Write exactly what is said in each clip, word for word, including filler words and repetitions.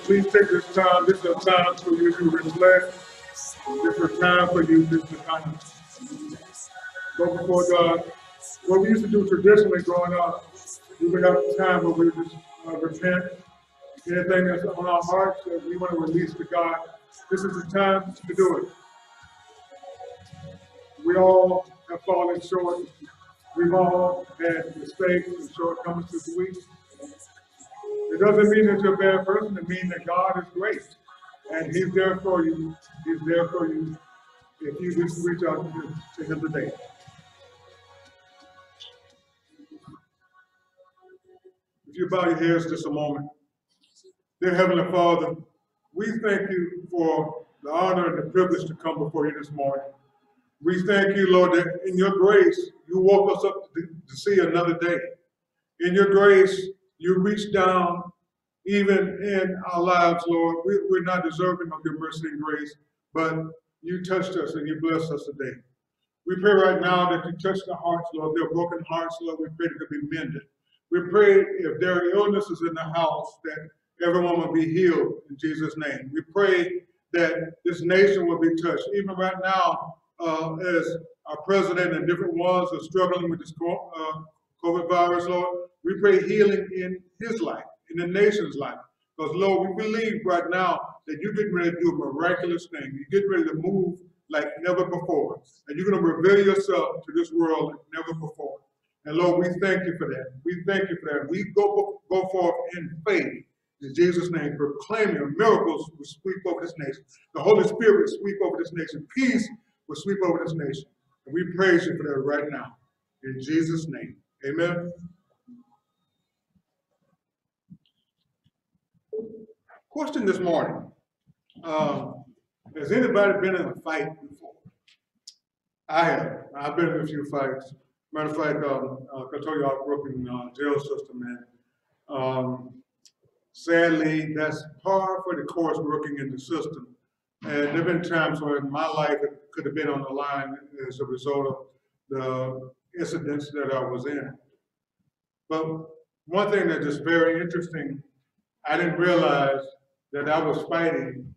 please take this time. This is a time for you to reflect. This is a time for you just to kind of go before God. What we used to do traditionally growing up, we would have a time where we would just uh, repent. Anything that's on our hearts that we want to release to God, this is the time to do it. We all have fallen short. We've all had mistakes and shortcomings this week. It doesn't mean that you're a bad person. It means that God is great. And He's there for you. He's there for you if you just reach out to Him, to him today. If you bow your heads just a moment. Dear Heavenly Father, we thank you for the honor and the privilege to come before you this morning. We thank you, Lord, that in your grace, you woke us up to, to see another day. In your grace, you reached down even in our lives, Lord. We, we're not deserving of your mercy and grace, but you touched us and you blessed us today. We pray right now that you touch the hearts, Lord. There are broken hearts, Lord. We pray that they be mended. We pray if there are illnesses in the house, that everyone will be healed in Jesus' name. We pray that this nation will be touched. Even right now, uh, as our president and different ones are struggling with this uh, COVID virus, Lord, we pray healing in his life, in the nation's life. Because, Lord, we believe right now that you're getting ready to do a miraculous thing. You're getting ready to move like never before. And you're going to reveal yourself to this world like never before. And, Lord, we thank you for that. We thank you for that. We go, go forth in faith. In Jesus' name, proclaiming miracles will sweep over this nation. The Holy Spirit will sweep over this nation. Peace will sweep over this nation. And we praise you for that right now. In Jesus' name, amen. Question this morning. Um, has anybody been in a fight before? I have. I've been in a few fights. Matter of fact, um, uh, I told you I grew up in the uh, jail system, and um, sadly, that's par for the course working in the system. And there have been times where in my life it could have been on the line as a result of the incidents that I was in. But one thing that is very interesting, I didn't realize that I was fighting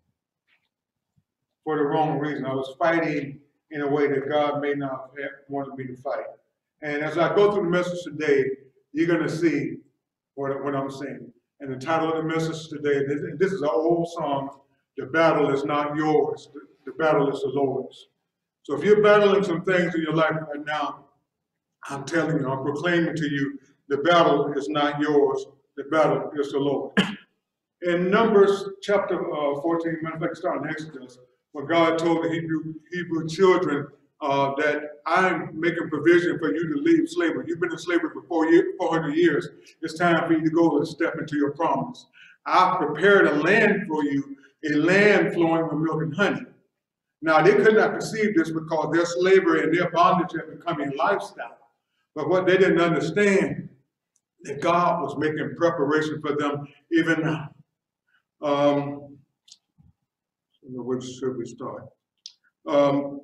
for the wrong reason. I was fighting in a way that God may not have wanted me to fight. And as I go through the message today, you're going to see what, what I'm saying. And the title of the message today, this, this is an old song, "The battle is not yours, the, the battle is the Lord's." So if you're battling some things in your life right now, I'm telling you, I'm proclaiming to you, the battle is not yours, the battle is the Lord. In Numbers chapter uh, fourteen, matter of fact, start in Exodus, when God told the Hebrew, Hebrew children uh, that I'm making provision for you to leave slavery. You've been in slavery for four, year, four hundred years. It's time for you to go and step into your promise. I've prepared a land for you, a land flowing with milk and honey. Now, they could not perceive this because their slavery and their bondage had become a lifestyle. But what they didn't understand, that God was making preparation for them even now. Um, where should we start? Um,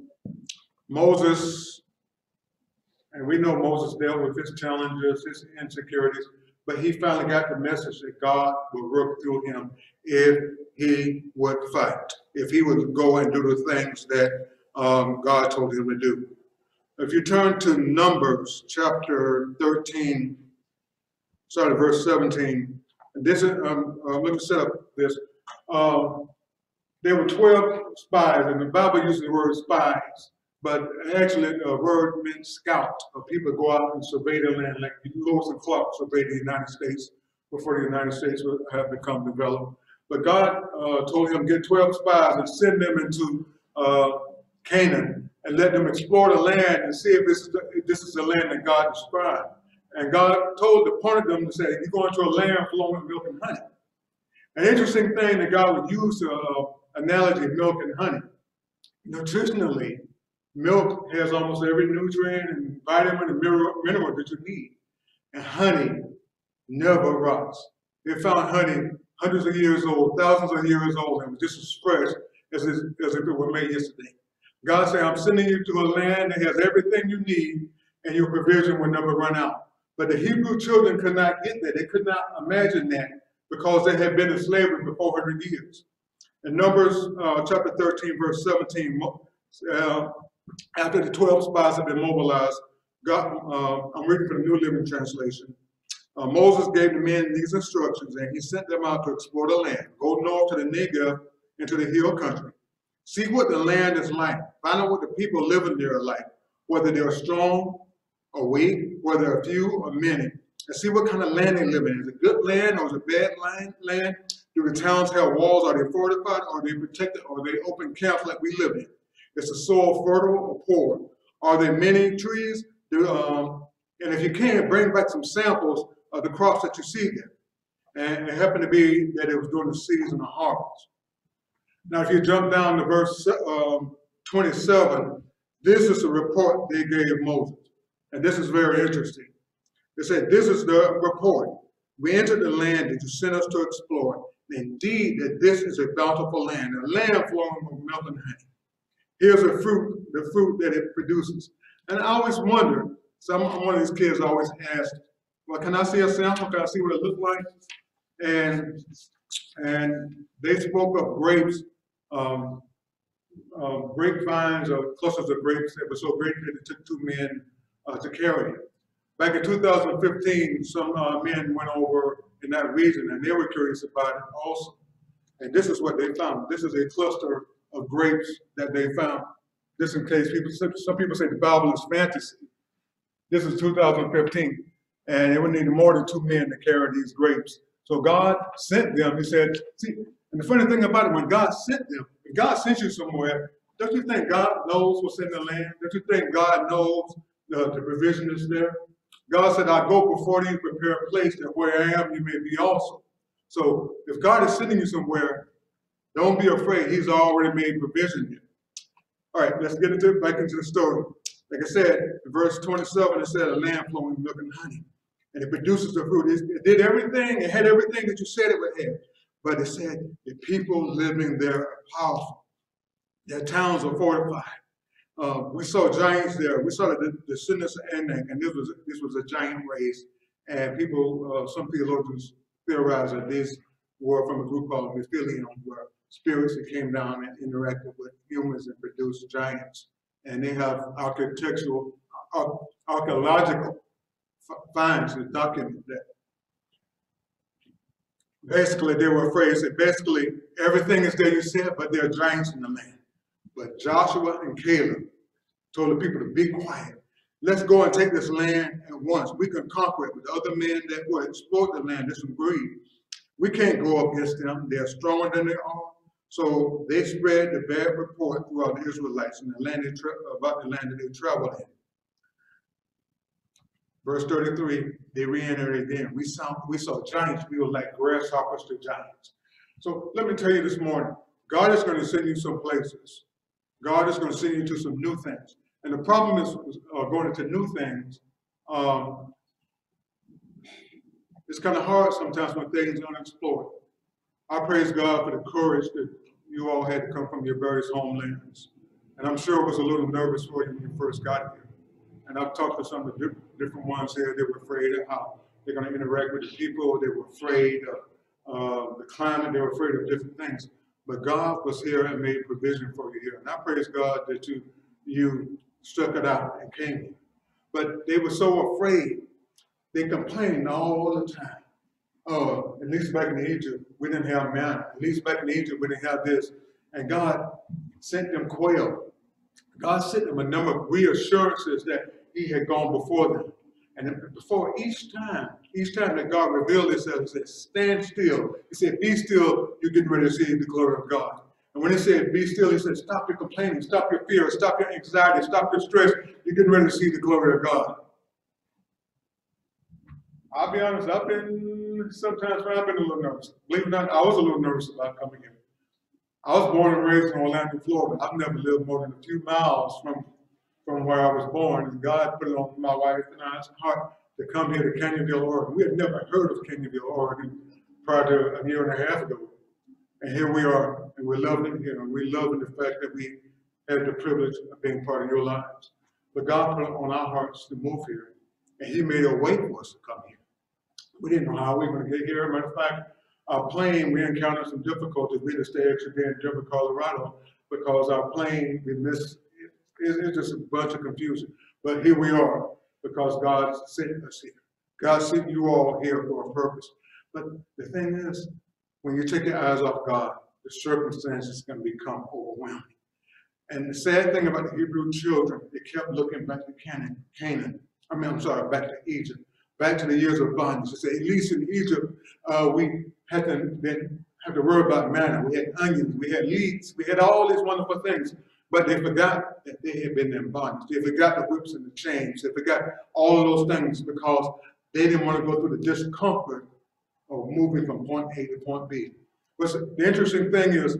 Moses, and we know Moses dealt with his challenges, his insecurities, but he finally got the message that God would work through him if he would fight, if he would go and do the things that um, God told him to do. If you turn to Numbers chapter thirteen, start at verse seventeen, and this is, um, uh, let me set up this. Um, there were twelve spies, and the Bible uses the word spies, but actually the word meant scout, or people go out and survey the land, like Lewis and Clark surveyed the United States before the United States would have become developed. But God uh, told him to get twelve spies and send them into uh, Canaan and let them explore the land and see if this is the, if this is the land that God described. And God told, appointed them to say, you're going to a land flowing with milk and honey. An interesting thing that God would use the uh, analogy of milk and honey. Nutritionally, milk has almost every nutrient and vitamin and mineral that you need. And honey never rots. They found honey hundreds of years old, thousands of years old, and was just as fresh as, as if it were made yesterday. God said, I'm sending you to a land that has everything you need, and your provision will never run out. But the Hebrew children could not get that. They could not imagine that because they had been in slavery for four hundred years. In Numbers uh, chapter thirteen, verse seventeen, uh, after the twelve spies had been mobilized, God, uh, I'm reading from the New Living Translation. Uh, Moses gave the men these instructions, and he sent them out to explore the land. Go north to the Negev into the hill country. See what the land is like. Find out what the people living there are like, whether they're strong or weak, whether they're few or many. And see what kind of land they live in. Is it good land or is it bad land? Do the towns have walls? Are they fortified? Are they protected? Or are they open camps like we live in? Is the soil fertile or poor? Are there many trees? Do, um, and if you can, bring back some samples of the crops that you see there. And it happened to be that it was during the season of harvest. Now, if you jump down to verse um, twenty-seven, this is a report they gave Moses. And this is very interesting. They said, this is the report. We entered the land that you sent us to explore. Indeed, that this is a bountiful land, a land flowing with milk and honey. Here's the fruit, the fruit that it produces. And I always wonder, some one of these kids always asked, well, can I see a sample? Can I see what it looked like? And and they spoke of grapes, um, uh, grapevines or clusters of grapes that were so great that it took two men uh, to carry it. Back in two thousand fifteen, some uh, men went over in that region and they were curious about it also. And this is what they found. This is a cluster of grapes that they found. Just in case people, some people say the Bible is fantasy. This is two thousand fifteen. And it would need more than two men to carry these grapes. So God sent them. He said, see, and the funny thing about it, when God sent them, if God sent you somewhere, don't you think God knows what's in the land? Don't you think God knows the, the provision is there? God said, I go before you, prepare a place that where I am, you may be also. So if God is sending you somewhere, don't be afraid. He's already made provision here. All right, let's get into back into the story. Like I said, in verse twenty-seven, it said a land flowing milk and honey. And it produces the fruit. It, it did everything. It had everything that you said it would have. But it said the people living there are powerful. Their towns are fortified. Uh, we saw giants there. We saw the descendants of Anak, and this was this was a giant race. And people, uh, some theologians theorize that these were from a group called Nephilim, where spirits that came down and interacted with humans and produced giants. And they have architectural, uh, archaeological finds that document that. Basically, they were afraid. So basically, everything is there you said, but there are giants in the land. But Joshua and Caleb told the people to be quiet. Let's go and take this land at once. We can conquer it with other men that will exploit the land. There's some greed. We can't go up against them. They're stronger than they are. So they spread the bad report throughout the Israelites in the land they about the land that they traveled in. Verse thirty-three, they re-entered again. We saw, we saw giants. We were like grasshoppers to giants. So let me tell you this morning, God is going to send you some places. God is going to send you to some new things. And the problem is uh, going into new things. Um, it's kind of hard sometimes when things are unexplored. I praise God for the courage that you all had to come from your various homelands. And I'm sure it was a little nervous for you when you first got here. And I've talked to some of the different ones here. They were afraid of how they're going to interact with the people. They were afraid of uh, the climate. They were afraid of different things. But God was here and made provision for you here. And I praise God that you, you stuck it out and came here. But they were so afraid, they complained all the time. Oh, at least back in Egypt, we didn't have manna. At least back in Egypt, we didn't have this. And God sent them quail. God sent them a number of reassurances that he had gone before them. And before each time, each time that God revealed himself, he said, stand still. He said, be still, you're getting ready to see the glory of God. And when he said, be still, he said, stop your complaining, stop your fear, stop your anxiety, stop your stress. You're getting ready to see the glory of God. I'll be honest, I've been, sometimes I've been a little nervous. Believe it or not, I was a little nervous about coming here. I was born and raised in Orlando, Florida. I've never lived more than a few miles from, from where I was born. And God put it on my wife and I's heart to come here to Canyonville, Oregon. We had never heard of Canyonville, Oregon prior to a year and a half ago. And here we are, and we're loving it here. And we're loving the fact that we had the privilege of being part of your lives. But God put it on our hearts to move here. And he made a way for us to come here. We didn't know how we were going to get here. Matter of fact, Our plane, we encountered some difficulties. We had to stay extra day in Denver, Colorado, because our plane, we missed, it, it's just a bunch of confusion. But here we are, because God sent us here. God sent you all here for a purpose. But the thing is, when you take your eyes off God, the circumstances can become overwhelming. And the sad thing about the Hebrew children, they kept looking back to Canaan, Canaan. I mean, I'm sorry, back to Egypt, back to the years of bondage. They say, at least in Egypt, uh, we hadn't been have to worry about manna. We had onions, we had leeks, we had all these wonderful things. But they forgot that they had been in bondage. They forgot the whips and the chains. They forgot all of those things because they didn't want to go through the discomfort of moving from point A to point B. But the interesting thing is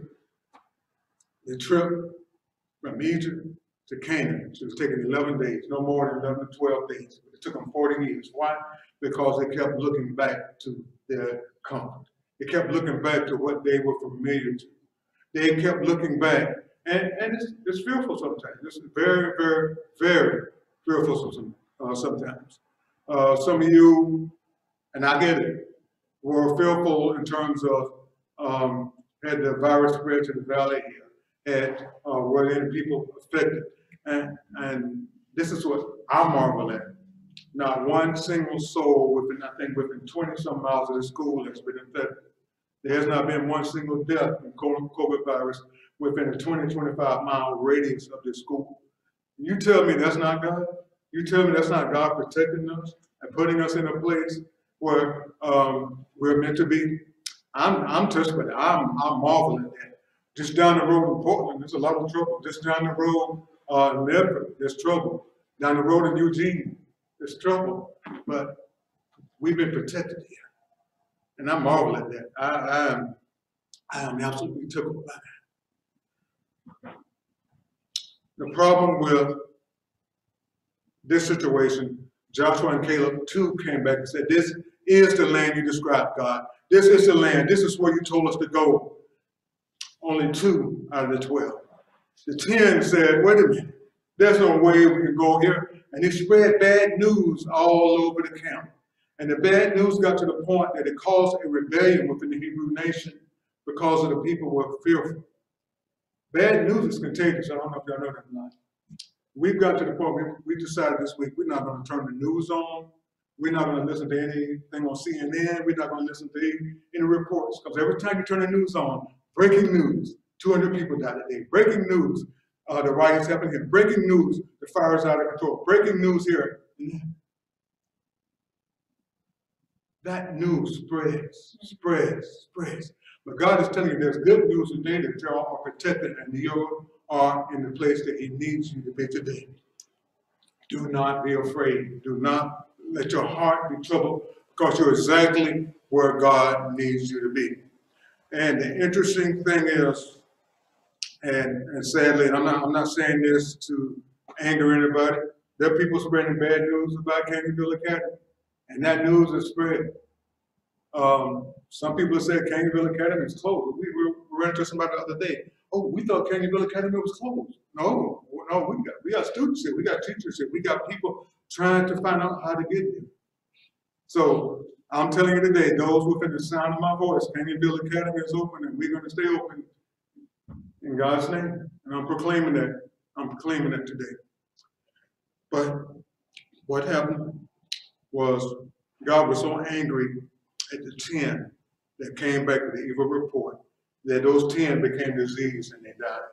the trip from Egypt to Canaan, it was taking eleven days, no more than eleven to twelve days. It took them forty years. Why? Because they kept looking back to their comfort. They kept looking back to what they were familiar to. They kept looking back. And, and it's, it's fearful sometimes. It's very, very, very fearful some, uh, sometimes. Uh, some of you, and I get it, were fearful in terms of um, had the virus spread to the valley here, had uh, were any people affected. And, and this is what I marvel at. Not one single soul within, I think, within twenty some miles of the school has been infected. There has not been one single death from COVID virus within a twenty, twenty-five mile radius of this school. You tell me that's not God? You tell me that's not God protecting us and putting us in a place where um, we're meant to be? I'm, I'm touched by that. I'm, I'm marveling at that. Just down the road in Portland, there's a lot of trouble. Just down the road uh, in Medford, there's trouble. Down the road in Eugene, there's trouble. But we've been protected here. And I marvel at that. I, I, am, I am absolutely tickled by that. The problem with this situation, Joshua and Caleb too came back and said, this is the land you described, God. This is the land. This is where you told us to go. Only two out of the twelve. The ten said, wait a minute, there's no way we can go here. And they spread bad news all over the camp. And the bad news got to the point that it caused a rebellion within the Hebrew nation because of the people were fearful. Bad news is contagious. I don't know if y'all know that or not. We've got to the point we, we decided this week we're not going to turn the news on. We're not going to listen to anything on C N N. We're not going to listen to any, any reports. Because every time you turn the news on, breaking news, two hundred people died today. Breaking news, uh, the riots happening here. Breaking news, the fire is out of control. Breaking news here. That news spreads, spreads, spreads. But God is telling you there's good news today that you are protected and you are in the place that He needs you to be today. Do not be afraid. Do not let your heart be troubled because you're exactly where God needs you to be. And the interesting thing is, and, and sadly, and I'm not, I'm not saying this to anger anybody, there are people spreading bad news about Canyonville Academy. And that news is spread. Um, some people say Canyonville Academy is closed. We were, we ran into somebody the other day. Oh, we thought Canyonville Academy was closed. No, no, we got we got students here, we got teachers here, we got people trying to find out how to get here. So I'm telling you today, those within the sound of my voice, Canyonville Academy is open, and we're going to stay open in God's name. And I'm proclaiming that. I'm proclaiming that today. But what happened was God was so angry at the ten that came back with the evil report that those ten became diseased and they died.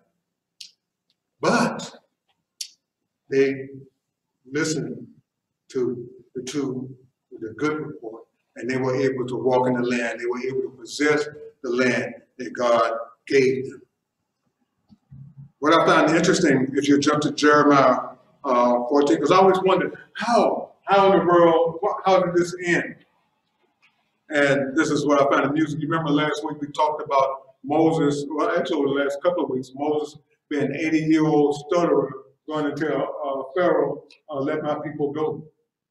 But they listened to the two with a good report, and they were able to walk in the land. They were able to possess the land that God gave them. What I found interesting, if you jump to Jeremiah uh, fourteen, because I always wondered, how, how in the world, how did this end? And this is what I found amusing. You remember last week we talked about Moses, well, actually the last couple of weeks, Moses being an eighty-year-old stutterer going to tell uh, Pharaoh, uh, let my people go.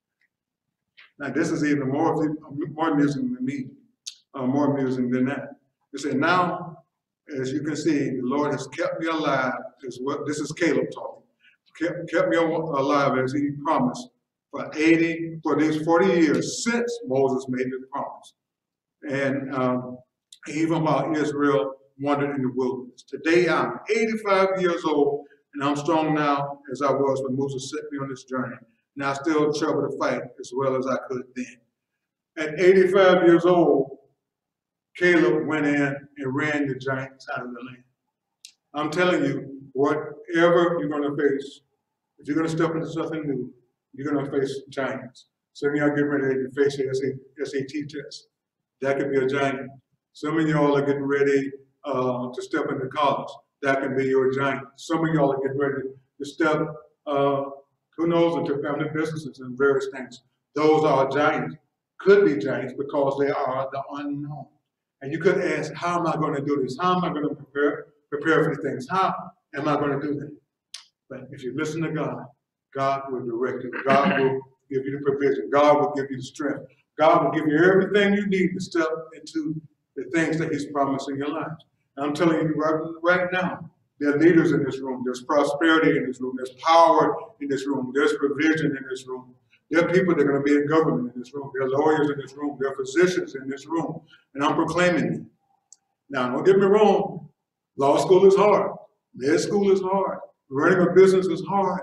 Now this is even more, more amusing than me, uh, more amusing than that. They say, now, as you can see, the Lord has kept me alive, is what, this is Caleb talking, kept, kept me alive as He promised for eighty, for these forty years since Moses made the promise. And um, even while Israel wandered in the wilderness. Today I'm eighty-five years old, and I'm strong now as I was when Moses sent me on this journey. And I still travel to fight as well as I could then. At eighty-five years old, Caleb went in and ran the giants out of the land. I'm telling you, whatever you're going to face, if you're going to step into something new, you're going to face giants. Some of y'all getting ready to face your S A T test. That could be a giant. Some of y'all are getting ready uh, to step into college. That can be your giant. Some of y'all are getting ready to step, uh, who knows, into family businesses and various things. Those are giants. Could be giants because they are the unknown. And you could ask, how am I going to do this? How am I going to prepare, prepare for these things? How am I going to do that? But if you listen to God, God will direct you. God will give you the provision. God will give you the strength. God will give you everything you need to step into the things that he's promised in your life. And I'm telling you right, right now, there are leaders in this room. There's prosperity in this room. There's power in this room. There's provision in this room. There are people that are going to be in government in this room. There are lawyers in this room. There are physicians in this room. And I'm proclaiming it. Now, don't get me wrong. Law school is hard. Med school is hard. Running a business is hard.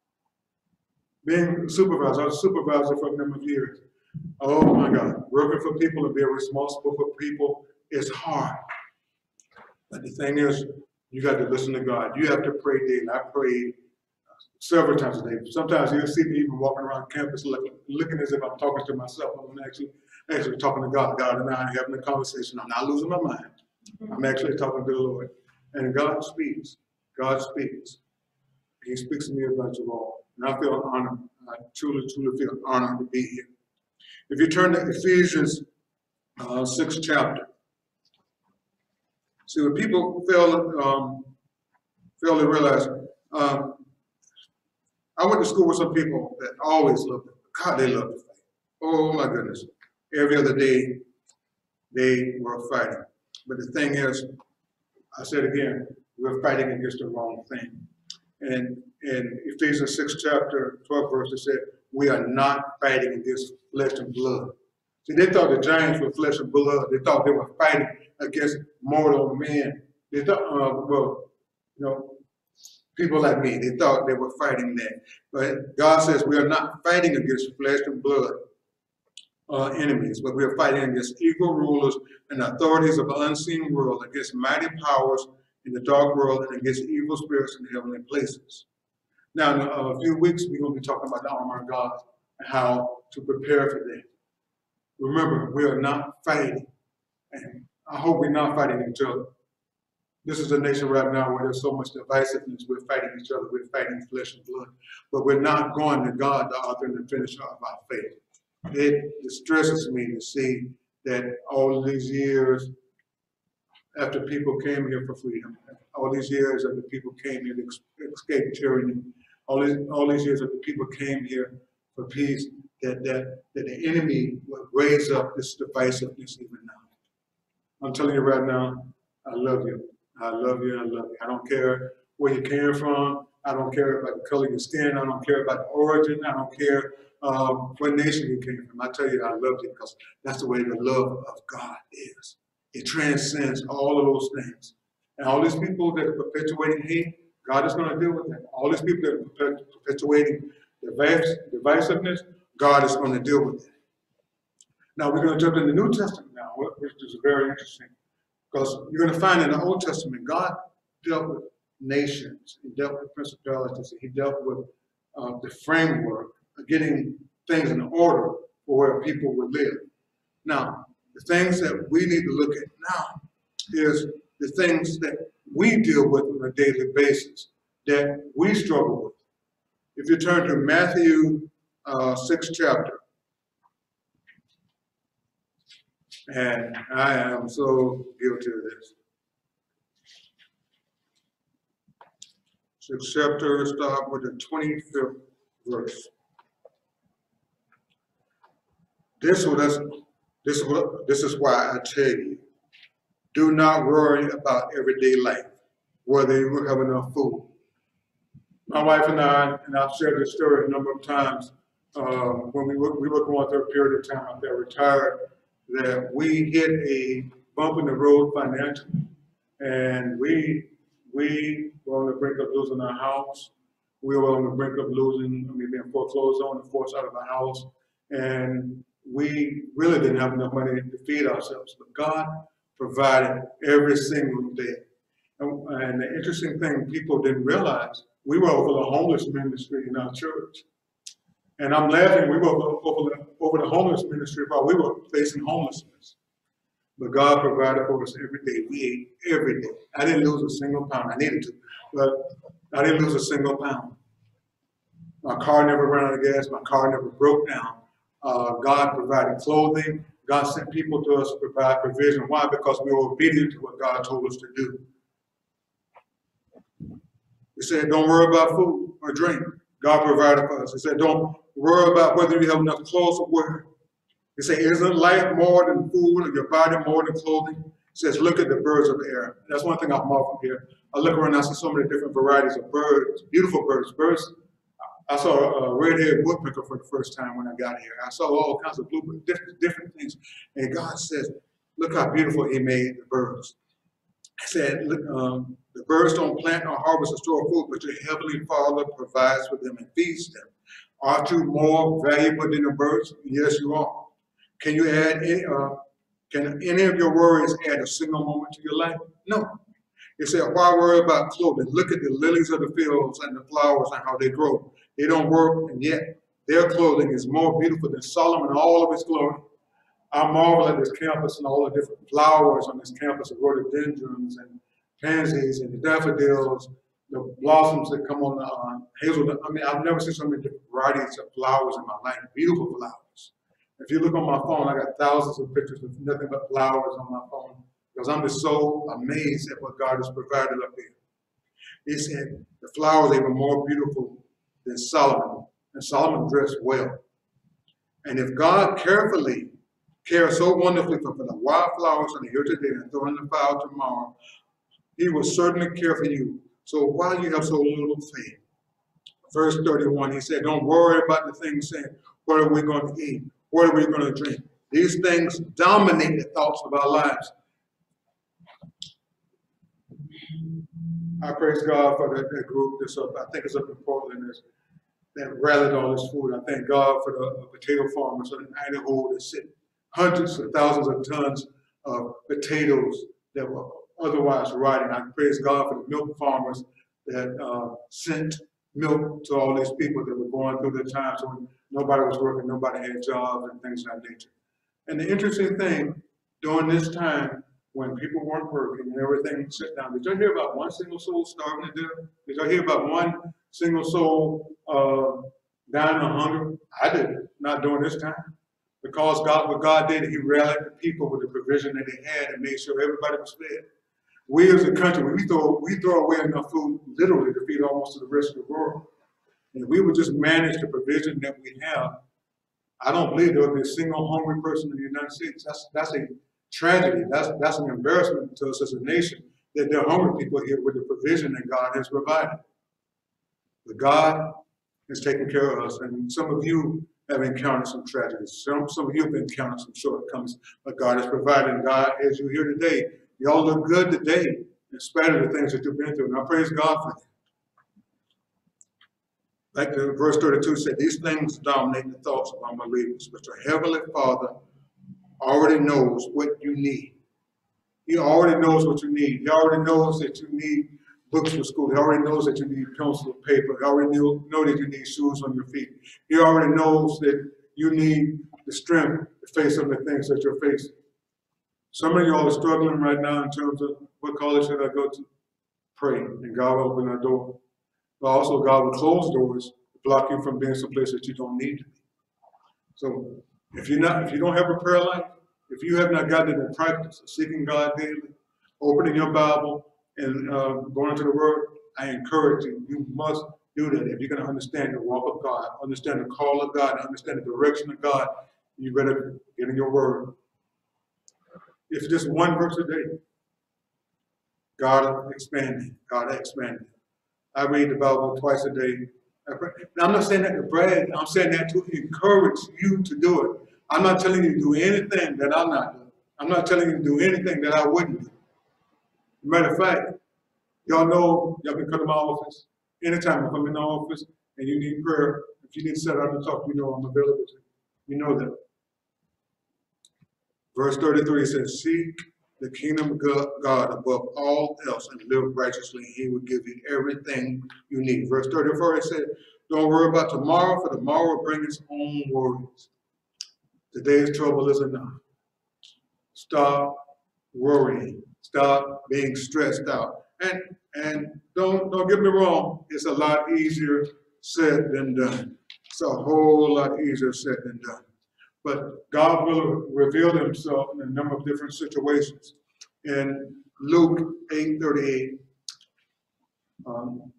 Being a supervisor, I was a supervisor for a number of years. Oh my God, working for people and being responsible for people is hard. But the thing is, you got to listen to God. You have to pray daily. I pray several times a day. Sometimes you'll see me even walking around campus looking, looking as if I'm talking to myself. I'm actually, actually talking to God. God and I are having a conversation. I'm not losing my mind. I'm actually talking to the Lord. And God speaks. God speaks. He speaks to me about you all. And I feel honored. I truly, truly feel honored to be here. If you turn to Ephesians uh, sixth chapter, see what people fail, um, fail to realize. Um, I went to school with some people that always loved it. God, they loved to fight. Oh my goodness. Every other day, they were fighting. But the thing is, I said again, we're fighting against the wrong thing. And in Ephesians six chapter twelve verse, it said, we are not fighting against flesh and blood. See, they thought the giants were flesh and blood. They thought they were fighting against mortal men. They thought, uh, well, you know, people like me, they thought they were fighting that. But God says we are not fighting against flesh and blood uh, enemies, but we are fighting against evil rulers and authorities of the unseen world, against mighty powers in the dark world, and against evil spirits in the heavenly places. Now, in a few weeks, we're going to be talking about the armor of God and how to prepare for that. Remember, we are not fighting, and I hope we're not fighting each other. This is a nation right now where there's so much divisiveness. We're fighting each other. We're fighting flesh and blood. But we're not going to God, the author and the finisher of our faith. It distresses me to see that all these years after people came here for freedom, all these years after people came here to escape tyranny, all these, all these years after people came here for peace, that, that, that the enemy will raise up this divisiveness even now. I'm telling you right now, I love you. I love you, I love you. I don't care where you came from. I don't care about the color of your skin. I don't care about the origin. I don't care um, what nation you came from. I tell you, I love you because that's the way the love of God is. It transcends all of those things. And all these people that are perpetuating hate, God is going to deal with them. All these people that are perpetuating divisiveness, God is going to deal with it. Now we're going to jump in the New Testament now, which is very interesting. Because you're going to find in the Old Testament, God dealt with nations. He dealt with principalities. He dealt with uh, the framework of getting things in order for where people would live. Now, the things that we need to look at now is the things that we deal with on a daily basis, that we struggle with. If you turn to Matthew uh, sixth chapter, and I am so guilty of this. Sixth chapter, start with the twenty-fifth verse. This was this this is why I tell you, do not worry about everyday life, whether you have enough food. My wife and I, and I've shared this story a number of times, um, when we were, we were going through a period of time after I retired, that we hit a bump in the road financially. And we we were on the brink of losing our house. We were on the brink of losing, I mean, being foreclosed on and forced out of our house. And we really didn't have enough money to feed ourselves. But God provided every single day. And, and the interesting thing people didn't realize, we were over the homeless ministry in our church. And I'm laughing, we were over the, over the homeless ministry while we were facing homelessness. But God provided for us every day. We ate every day. I didn't lose a single pound. I needed to, but I didn't lose a single pound. My car never ran out of gas. My car never broke down. Uh, God provided clothing. God sent people to us to provide provision. Why? Because we were obedient to what God told us to do. He said, don't worry about food or drink. God provided for us. He said, don't worry about whether you have enough clothes to wear. He said, isn't life more than food or your body more than clothing? He says, look at the birds of the air. That's one thing I marvel here. I look around and I see so many different varieties of birds, beautiful birds. Birds. I saw a red-haired woodpecker for the first time when I got here. I saw all kinds of bluebirds, different, different things. And God says, look how beautiful he made the birds. He said, look, um, the birds don't plant or harvest or store food, but your heavenly Father provides for them and feeds them. Aren't you more valuable than the birds? Yes, you are. Can you add any, uh, can any of your worries add a single moment to your life? No. He said, why worry about clothing? Look at the lilies of the fields and the flowers and how they grow. They don't work, and yet their clothing is more beautiful than Solomon in all of his glory. I marvel at this campus and all the different flowers on this campus, the rhododendrons and pansies and the daffodils, the blossoms that come on the uh, hazelnut. I mean, I've never seen so many different varieties of flowers in my life, beautiful flowers. If you look on my phone, I got thousands of pictures of nothing but flowers on my phone because I'm just so amazed at what God has provided up here. He said the flowers are even more beautiful than Solomon, and Solomon dressed well. And if God carefully cares so wonderfully for, for the wildflowers on the earth today and throw in the fire tomorrow, he will certainly care for you. So why do you have so little faith? Verse thirty-one, he said, don't worry about the things saying, what are we going to eat? What are we going to drink? These things dominate the thoughts of our lives. I praise God for that, that group that's up, I think it's up in Portland, that's, that rallied all this food. I thank God for the uh, potato farmers in Idaho that sent hundreds of thousands of tons of potatoes that were otherwise rotting. I praise God for the milk farmers that uh, sent milk to all these people that were going through the times when nobody was working, nobody had jobs and things of that nature. And the interesting thing, during this time, when people weren't working and everything shut down, did you hear about one single soul starving to death? Did you hear about one single soul uh, dying of hunger? I didn't, not during this time. Because God, what God did, he rallied the people with the provision that they had and made sure everybody was fed. We as a country, we throw, we throw away enough food literally to feed almost to the rest of the world. And if we would just manage the provision that we have, I don't believe there would be a single hungry person in the United States. That's, that's a tragedy. That's, that's an embarrassment to us as a nation that there are hungry people here with the provision that God has provided. But God has taken care of us. And some of you have encountered some tragedies. Some, some of you have encountered some shortcomings, but God has provided. And God, as you're here today, you all look good today, in spite of the things that you've been through. And I praise God for that. Like the verse thirty-two said, these things dominate the thoughts of unbelievers, but your heavenly Father already knows what you need. He already knows what you need. He already knows that you need books for school. He already knows that you need pencil and paper. He already know, know that you need shoes on your feet. He already knows that you need the strength to face some of the things that you're facing. Some of y'all are struggling right now in terms of what college should I go to? Pray, and God will open that door. But also God will close doors to block you from being someplace that you don't need to be. So if you're not, if you don't have a prayer life, if you have not gotten in the practice of seeking God daily, opening your Bible and uh, going into the Word, I encourage you, you must do that. If you're going to understand the walk of God, understand the call of God, understand the direction of God, you better get in your Word. If just one verse a day, God expanding, God expanding. I read the Bible twice a day. Now, I'm not saying that to brag. I'm saying that to encourage you to do it. I'm not telling you to do anything that I'm not doing. I'm not telling you to do anything that I wouldn't do. Matter of fact, y'all know y'all can come to my office anytime I come in the office and you need prayer. If you need to sit out and talk, you know I'm available to you. You know that. Verse thirty-three says, seek the kingdom of God above all else and live righteously. He will give you everything you need. Verse thirty-four, it said, don't worry about tomorrow, for tomorrow will bring its own worries. Today's trouble is enough. Stop worrying. Stop being stressed out. And and don't don't get me wrong, it's a lot easier said than done. It's a whole lot easier said than done. But God will reveal himself in a number of different situations. In Luke eight thirty-eight, um,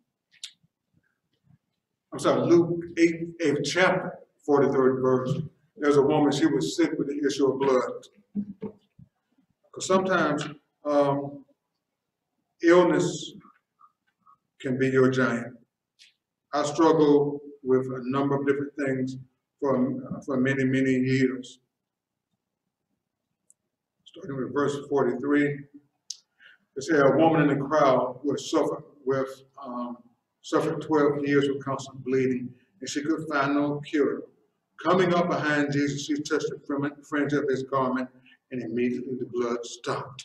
I'm sorry, Luke eight, eighth chapter, forty-third verse. There's a woman, she was sick with the issue of blood. Because sometimes um, illness can be your giant. I struggle with a number of different things for, for many, many years. Starting with verse forty-three, it said a woman in the crowd who had suffered with um, suffered twelve years of constant bleeding, and she could find no cure. Coming up behind Jesus, she touched the fringe of his garment, and immediately the blood stopped.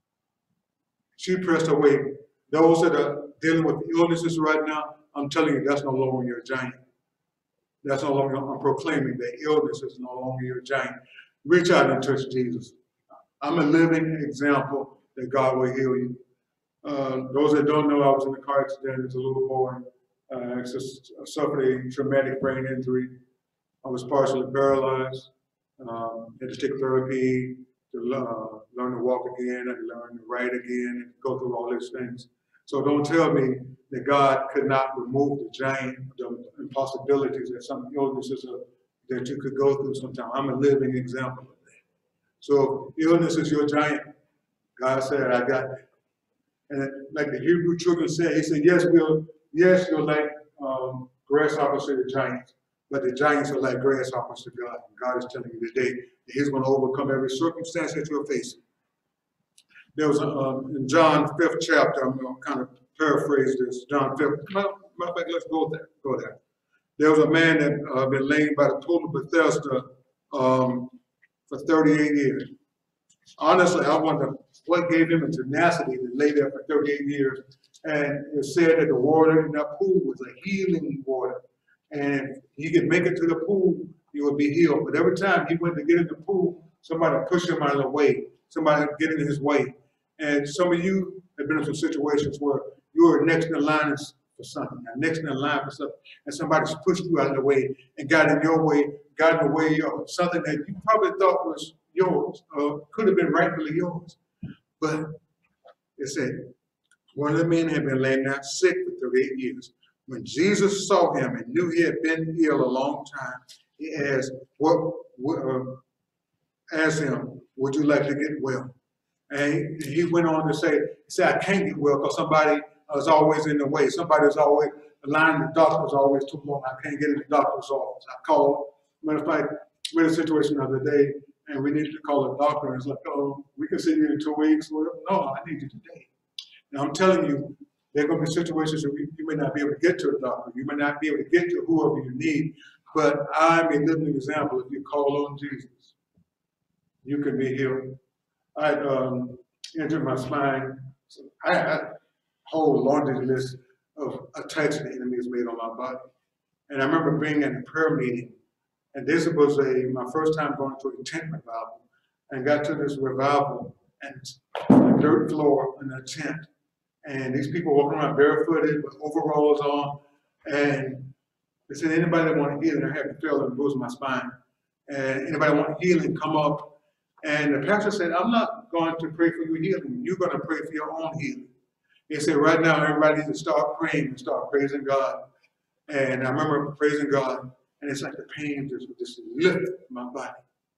She pressed away. Those that are dealing with illnesses right now, I'm telling you, that's no longer your giant. That's no longer, I'm proclaiming that illness is no longer your giant. Reach out and touch Jesus. I'm a living example that God will heal you. Uh, those that don't know, I was in a car accident as a little boy. Uh, I suffered a traumatic brain injury. I was partially paralyzed. Um, had to take therapy to uh, learn to walk again, and learn to write again, and go through all these things. So don't tell me that God could not remove the giant, the impossibilities that some illnesses are, that you could go through sometimes. I'm a living example of that. So illness is your giant. God said, I got that. And like the Hebrew children said, he said, yes, we'll, yes, you're like um, grasshoppers to the giants, but the giants are like grasshoppers to God. And God is telling you today that he's going to overcome every circumstance that you're facing. There was, a, um, in John fifth chapter, I'm going to kind of paraphrase this, John fifth, matter of fact, let's go there, go there. There was a man that had uh, been laying by the pool of Bethesda um, for thirty-eight years. Honestly, I wonder what gave him the tenacity to lay there for thirty-eight years. And it said that the water in that pool was a healing water. And he could make it to the pool, he would be healed. But every time he went to get in the pool, somebody pushed him out of the way. Somebody get in his way. And some of you have been in some situations where you were next in the line for something, next in the line for something, and somebody's pushed you out of the way and got in your way, got in the way of something that you probably thought was yours, or could have been rightfully yours. But it said, one of the men had been laying there sick for thirty-eight years. When Jesus saw him and knew he had been ill a long time, he asked, what, what uh, asked him, would you like to get well? And he, he went on to say, he said, I can't get well because somebody is always in the way. Somebody's always, the line of the doctor is always too long. I can't get in the doctor's office. I called. Matter of fact, we had a situation the other day, and we needed to call a doctor. And it's like, oh, we can see you in two weeks. Well, no, I need you today. And I'm telling you, there are going to be situations where you, you may not be able to get to a doctor. You may not be able to get to whoever you need. But I'm a living example. If you call on Jesus, you can be healed. I um, injured my spine. So I had a whole laundry list of attacks the enemy has made on my body. And I remember being in a prayer meeting, and this was a my first time going to a tent revival, and got to this revival and a dirt floor in a tent. And these people walking around barefooted with overalls on, and they said, anybody that want healing, I had to feel and bruise my spine. And anybody want healing, come up. And the pastor said, I'm not going to pray for your healing. You're going to pray for your own healing. He said, right now, everybody needs to start praying and start praising God. And I remember praising God, and it's like the pain just, just lifted my body.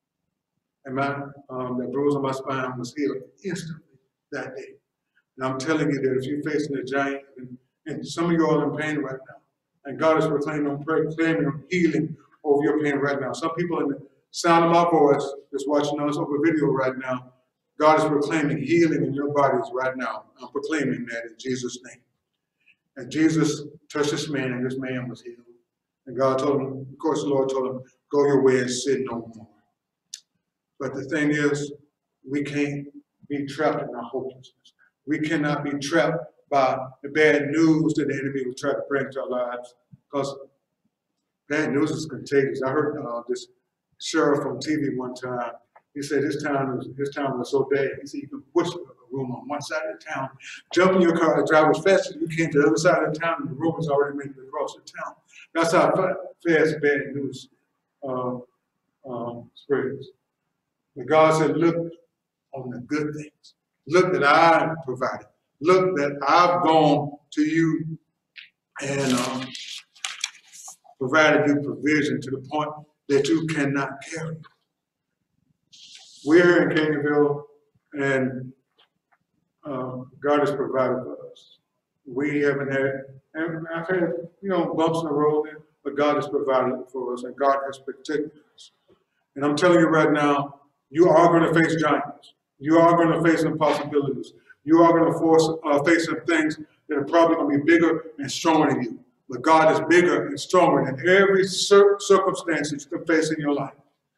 And my, um, the bruise on my spine was healed instantly that day. And I'm telling you that if you're facing a giant, and, and some of you are in pain right now, and God is proclaiming, proclaiming healing over your pain right now. Some people in the sound of my voice that's watching us over video right now, God is proclaiming healing in your bodies right now. I'm proclaiming that in Jesus' name. And Jesus touched this man, and this man was healed. And God told him, of course, the Lord told him, go your way and sin no more. But the thing is, we can't be trapped in our hopelessness. We cannot be trapped by the bad news that the enemy will try to bring to our lives, because bad news is contagious. I heard uh, this sheriff on T V one time. He said his town was his town was so bad. He said you can push a room on one side of the town, jump in your car, and drive as fast as you can to the other side of the town, and the room has already made it across the town. That's how fast bad news uh, um, spreads. But God said, look on the good things. Look that I provided. Look that I've gone to you and um, provided you provision to the point that you cannot carry. We're here in Canyonville, and um, God has provided for us. We haven't had, and I've had, you know, bumps in the road, but God has provided for us, and God has protected us. And I'm telling you right now, you are going to face giants. You are going to face impossibilities. You are going to force, uh, face some things that are probably going to be bigger and stronger than you. But God is bigger and stronger than every cir circumstance that you can face in your life.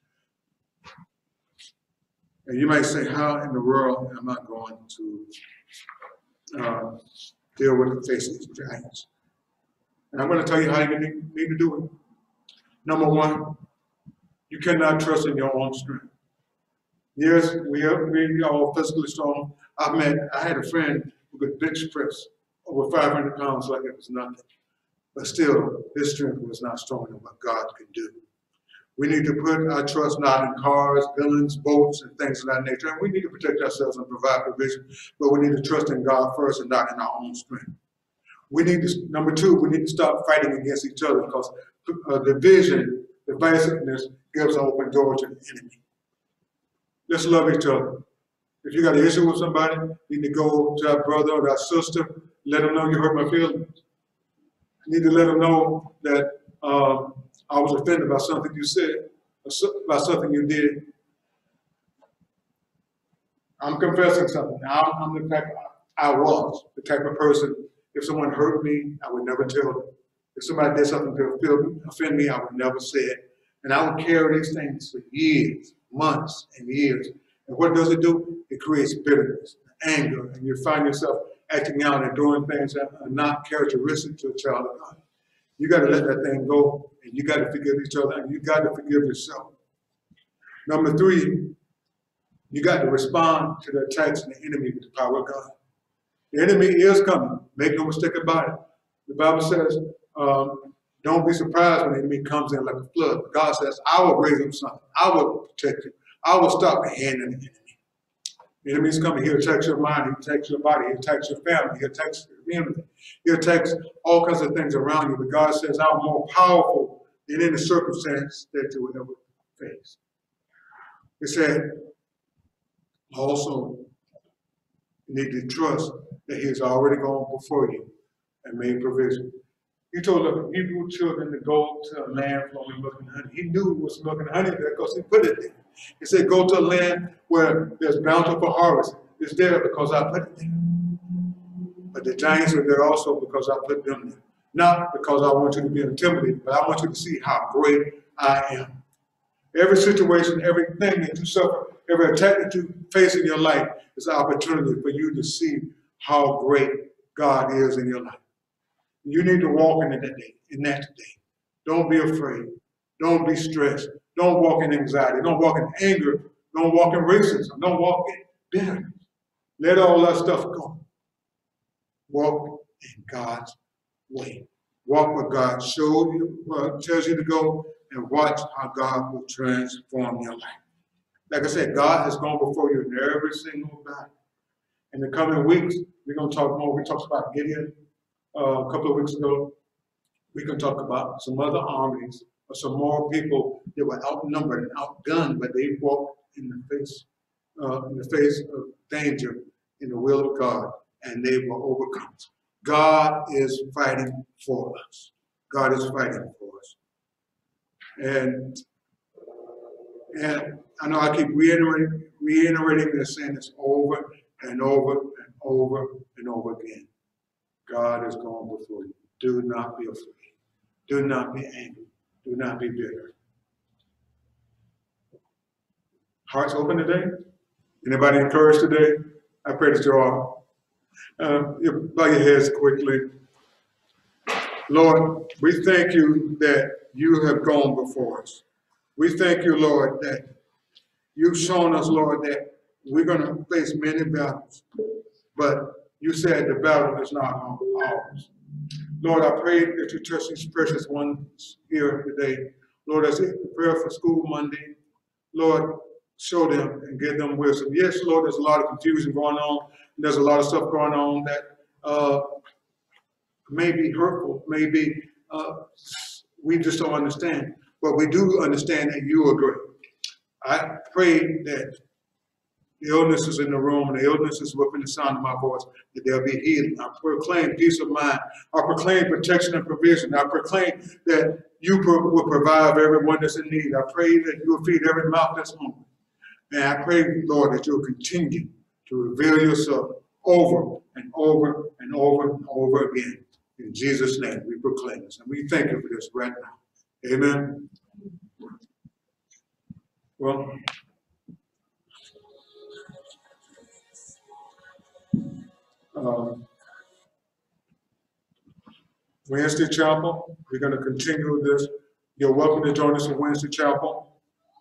And you might say, how in the world am I going to uh, deal with and face these giants? And I'm going to tell you how you need, need to do it. Number one, you cannot trust in your own strength. Yes, we are, we are all physically strong. I met, I had a friend who could bench press over five hundred pounds like it was nothing. But still, his strength was not strong enough what God could do. We need to put our trust not in cars, guns, boats, and things of that nature. And we need to protect ourselves and provide provision, but we need to trust in God first and not in our own strength. We need to, number two, we need to stop fighting against each other, because uh, division, divisiveness gives an open door to the enemy. Let's love each other. If you got an issue with somebody, you need to go to our brother or our sister, let them know you hurt my feelings. You need to let them know that um, I was offended by something you said, by something you did. I'm confessing something. I'm, I'm the type of, I was the type of person, if someone hurt me, I would never tell them. If somebody did something to offend me, I would never say it. And I would carry these things for years, months, and years. And what does it do? It creates bitterness, anger, and you find yourself acting out and doing things that are not characteristic to a child of God. You got to let that thing go, and you got to forgive each other, and you got to forgive yourself. Number three, you got to respond to the attacks of the enemy with the power of God. The enemy is coming. Make no mistake about it. The Bible says, um, don't be surprised when the enemy comes in like a flood. God says, I will raise up something. I will protect you. I will stop the hand of the enemy. The enemy's coming. He'll attack your mind. He'll attack your body. He'll attack your family. He'll attack your community. He'll attack all kinds of things around you. But God says, I'm more powerful than any circumstance that you would ever face. He said, also, you need to trust that He's already gone before you and made provision. He told the Hebrew children to go to a land flowing milk and honey. He knew it was milk and honey there because He put it there. He said, go to a land where there's bountiful harvest. It's there because I put it there. But the giants are there also because I put them there. Not because I want you to be intimidated, but I want you to see how great I am. Every situation, everything that you suffer, every attack that you face in your life is an opportunity for you to see how great God is in your life. You need to walk in that day, in that day. Don't be afraid. Don't be stressed. Don't walk in anxiety. Don't walk in anger. Don't walk in racism. Don't walk in bitterness. Let all that stuff go. Walk in God's way. Walk where God showed you, well, tells you to go, and watch how God will transform your life. Like I said, God has gone before you in every single battle. In the coming weeks, we're going to talk more. We talked about Gideon uh, a couple of weeks ago. We can talk about some other armies or some more people that were outnumbered and outgunned, but they walked in the face, uh, in the face of danger in the will of God, and they were overcome. God is fighting for us. God is fighting for us. And And I know I keep reiterating, reiterating this, saying this over and over and over and over again. God is going before you. Do not be afraid. Do not be angry. Do not be bitter. Hearts open today? Anybody encouraged today? I pray that you are. Uh, you bow your heads quickly. Lord, we thank you that you have gone before us. We thank you, Lord, that you've shown us, Lord, that we're going to face many battles, but you said the battle is not ours. Lord, I pray that you touch these precious ones here today. Lord, as they prepare for school Monday, Lord, show them and give them wisdom. Yes, Lord, there's a lot of confusion going on. And there's a lot of stuff going on that uh, may be hurtful, maybe uh, we just don't understand. But we do understand that you are great. I pray that the illnesses in the room and the illnesses within the sound of my voice, that there'll be healing. I proclaim peace of mind. I proclaim protection and provision. I proclaim that you pro will provide for everyone that's in need. I pray that you will feed every mouth that's hungry. And I pray, Lord, that you'll continue to reveal yourself over and over and over and over again. In Jesus' name, we proclaim this. And we thank you for this right now. Amen. Well, um, Wednesday chapel, we're going to continue this. You're welcome to join us in Wednesday chapel.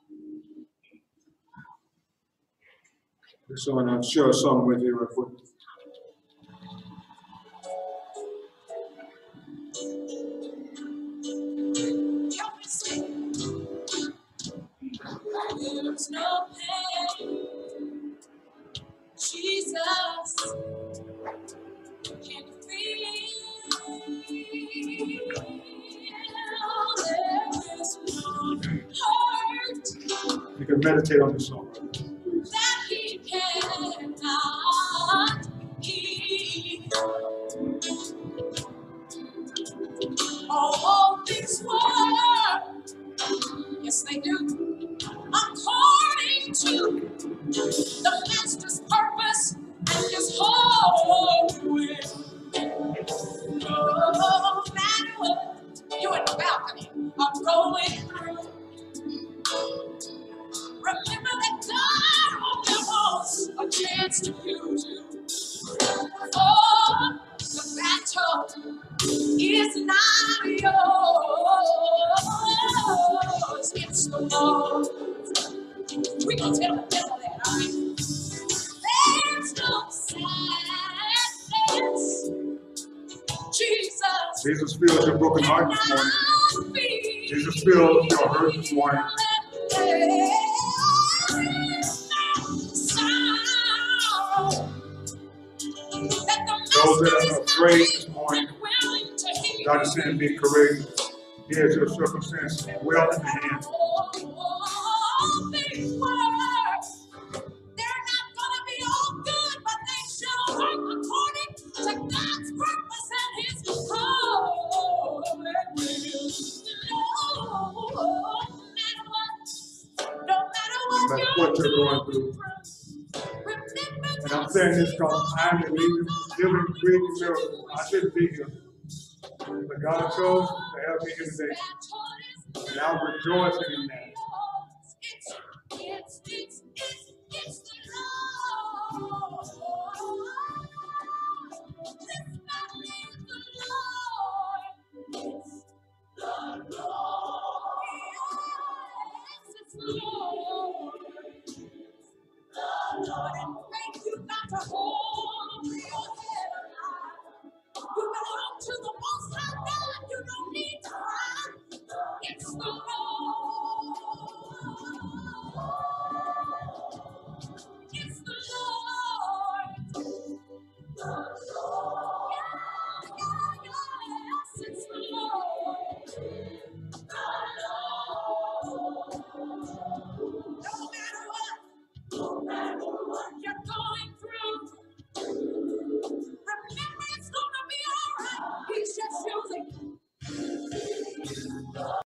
So I'm going to share a song with you real quick. There's no pain, Jesus can feel. There is no hurt. You can meditate on this song. That he cannot heal. All things work, yes they do, according to the Master's purpose and his whole will. No matter what you're in the balcony of going through, remember that God only wants a chance to use you. Oh, the battle is not yours, it's the Lord's. We gonna tell the devil that, all right? There's no sadness, Jesus. Jesus feels your broken heart this morning. Jesus feels your hurt this morning. Those that are afraid this morning, God is saying be courageous. Here's your circumstance well in the hand. They're not going to be all good, but they shall work according to God's purpose and his whole will. No matter what, no matter what you're going through. And I'm saying this because I'm the living, breathing miracle. I shouldn't be here. But God chose to have me here today. And I'm rejoicing in that.